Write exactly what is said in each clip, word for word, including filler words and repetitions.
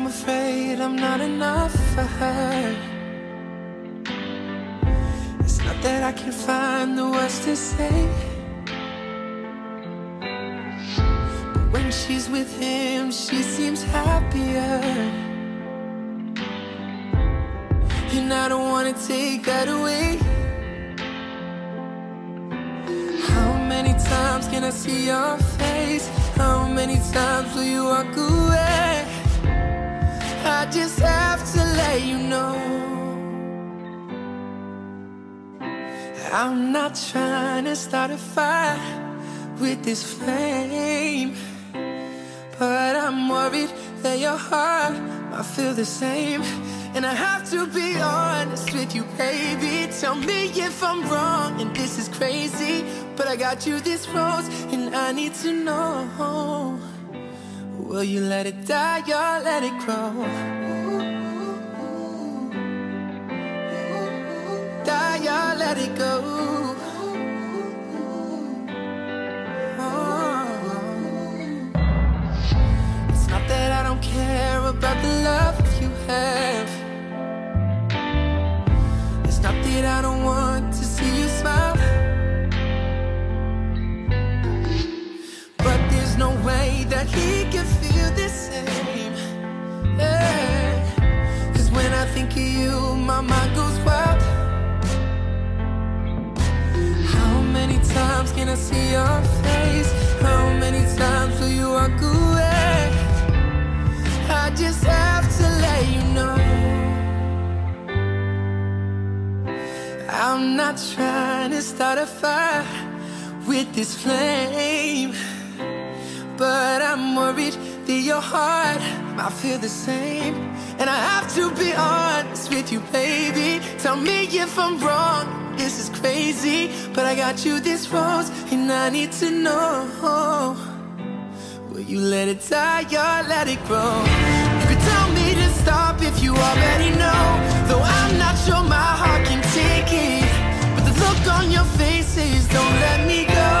I'm afraid I'm not enough for her. It's not that I can't find the words to say, but when she's with him, she seems happier. And I don't wanna take that away. How many times can I see your face? How many times will you walk away? I just have to let you know, I'm not trying to start a fire with this flame, but I'm worried that your heart might feel the same. And I have to be honest with you, baby. Tell me if I'm wrong and this is crazy, but I got you this rose and I need to know, will you let it die or let it grow? Die or let it go? Oh. It's not that I don't care about the love you have. It's not that I don't want to see you smile, but there's no way that he can feel the same. Yeah. Cause when I think of you, my mind goes wild. How many times can I see your face? How many times will you walk away? I just have to let you know, I'm not trying to start a fire with this flame, but I'm worried that your heart might feel the same. And I have to be honest with you, baby. Tell me if I'm wrong, this is crazy, but I got you this rose and I need to know, will you let it die or let it grow? You could tell me to stop if you already know, though I'm not sure my heart can take it, but the look on your face says don't let me go.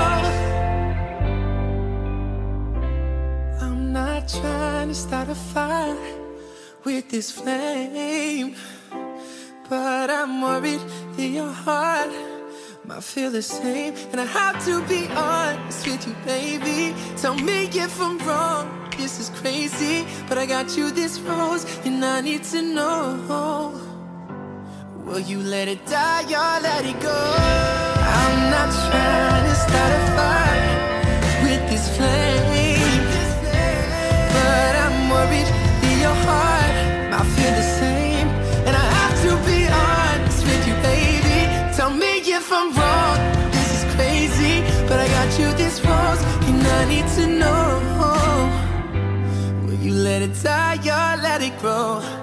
I'm not trying to start a fire with this flame, but I'm worried that your heart might feel the same. And I have to be honest with you, baby. Tell me if I'm wrong, this is crazy, but I got you this rose and I need to know, will you let it die or let it go? I'm not trying to start a fire with this flame, but I'm worried that your heart might feel the same. And I have to be honest with you, baby. Tell me if I'm wrong, this is crazy, but I got you this rose and I need to know, will you let it die or let it grow?